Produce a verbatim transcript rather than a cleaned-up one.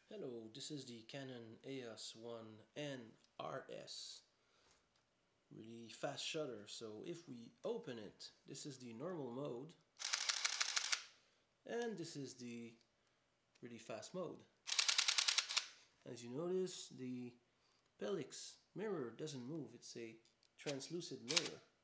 Hello, this is the Canon E O S one N R S. Really fast shutter, so if we open it, this is the normal mode, and this is the really fast mode. As you notice, the Pelix mirror doesn't move, it's a translucent mirror.